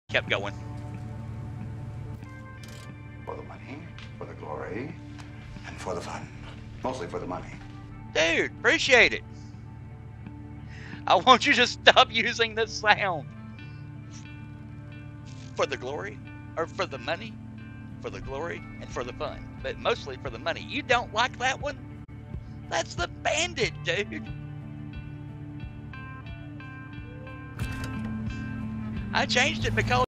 kept going. For the money, for the glory, and for the fun. Mostly for the money. Dude, appreciate it. I want you to stop using this sound. For the glory, or for the money, for the glory, and for the fun. But mostly for the money. You don't like that one? That's the Bandit, dude. I changed it because